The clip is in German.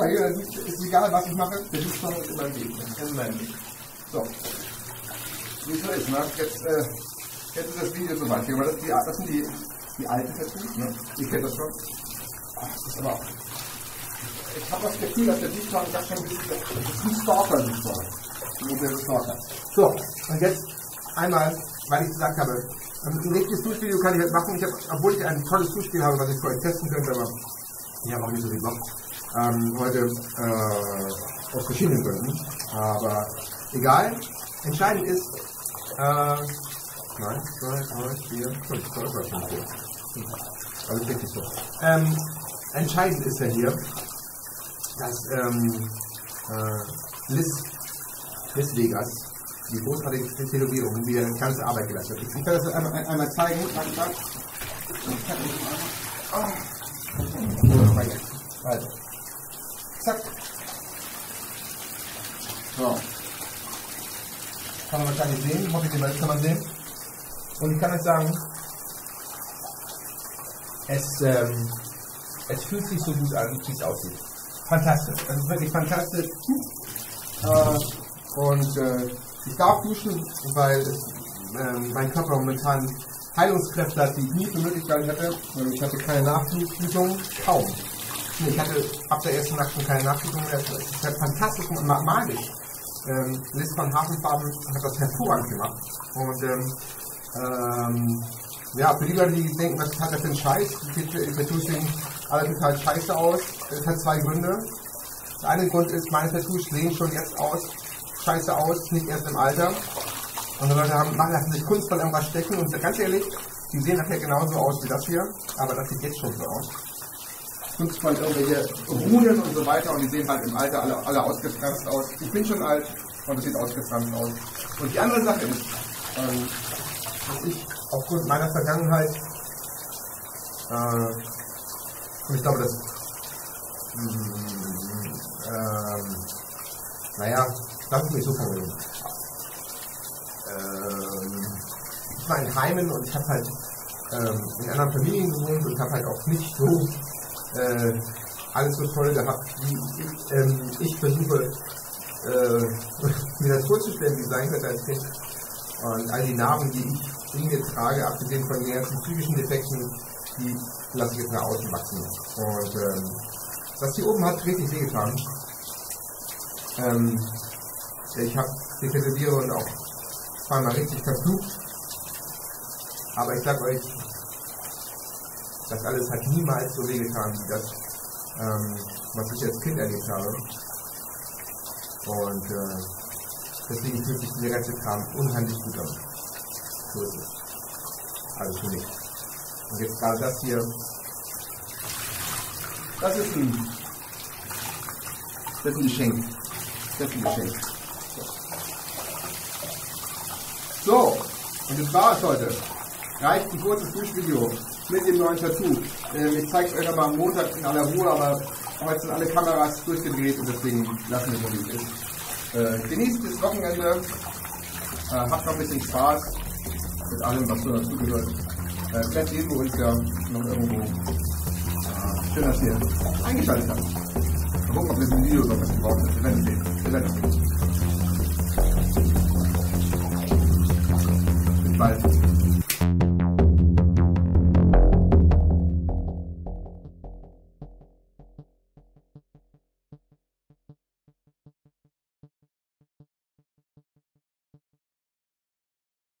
mal hier, ist egal was ich mache, der Duschton ist immer im Weg. So. Wie es so ist, ne? Jetzt ist das Video so weit. Das sind die alten Tattoos, ne? Ihr kennt das schon. Ach, das ist aber. Ich habe das Gefühl, dass der Duschton ganz schön ein bisschen. Das ist ein Stalker-Duschton. So, und jetzt einmal, weil ich gesagt habe, ein richtiges Duschvideo kann ich jetzt machen. Obwohl ich ein tolles Duschspiel habe, was ich für euch testen könnte, aber ich habe auch nicht so viel Bock. Heute aus verschiedenen Gründen. Aber egal. Entscheidend ist, 1, 2, 3, 4, 5, das war schon cool. Also richtig so. Entscheidend ist ja hier, dass Liz Vegas, die großartige Tätowierung, die eine ganze Arbeit geleistet hat. Ich kann das einmal zeigen. Also, zack. So. Kann man wahrscheinlich sehen, hoffe ich, kann man sehen. Und ich kann euch sagen, es fühlt sich so gut an, wie es aussieht. Fantastisch, es ist wirklich fantastisch. Ich darf duschen, weil mein Körper momentan Heilungskräfte hat, die ich nie für möglich gehalten hätte. Ich hatte keine Nachblutung, kaum. Ich hatte ab der ersten Nacht schon keine Nachblutung mehr. Es ist halt fantastisch und magisch. Liz von Hafenfarben hat das hervorragend gemacht. Und ja, für die Leute, die denken, was hat das für ein Scheiß? Die Tattoos sehen alle total scheiße aus. Es hat zwei Gründe. Der eine Grund ist, meine Tattoos sehen schon jetzt scheiße aus, nicht erst im Alter. Andere Leute lassen sich kunstvoll irgendwas stechen und ganz ehrlich, die sehen nachher genauso aus wie das hier, aber das sieht jetzt schon so aus. Kunstvoll irgendwelche Runen und so weiter und die sehen halt im Alter alle ausgefranst aus. Ich bin schon alt und es sieht ausgefranst aus. Und die andere Sache ist, dass ich aufgrund meiner Vergangenheit, und ich glaube, dass naja, lass es mich so formulieren. Ich war in Heimen und ich habe halt in anderen Familien gewohnt und habe halt auch nicht so alles so toll gehabt, wie ich versuche mir das vorzustellen, wie es sein könnte als Kind. Und all die Narben, die ich in mir trage, abgesehen von den ganzen psychischen Defekten, die lasse ich jetzt nach außen wachsen. Und das hier oben hat richtig wehgetan. Ich habe die Tätowierung auch zweimal richtig verflucht. Aber ich sag euch, das alles hat niemals so wehgetan wie das, was ich als Kind erlebt habe. Und deswegen fühlt sich dieser ganze Kram unheimlich gut an. So ist es. Also für mich. Und jetzt gerade das hier. Das ist ein Geschenk. Das ist ein Geschenk. So, und das war es heute. Reicht ein kurzes Duschvideo mit dem neuen Tattoo. Ich zeige es euch nochmal am Montag in aller Ruhe, aber heute sind alle Kameras durchgedreht und deswegen lassen wir es so wie es ist. Genießt das Wochenende, habt noch ein bisschen Spaß mit allem, was so dazugehört. Vielleicht sehen wir uns ja noch irgendwo. Schön, dass ihr eingeschaltet habt. Mal gucken, ob das ein Video noch was gebraucht ist. Wir werden es sehen. Wir werden es sehen. Bis bald.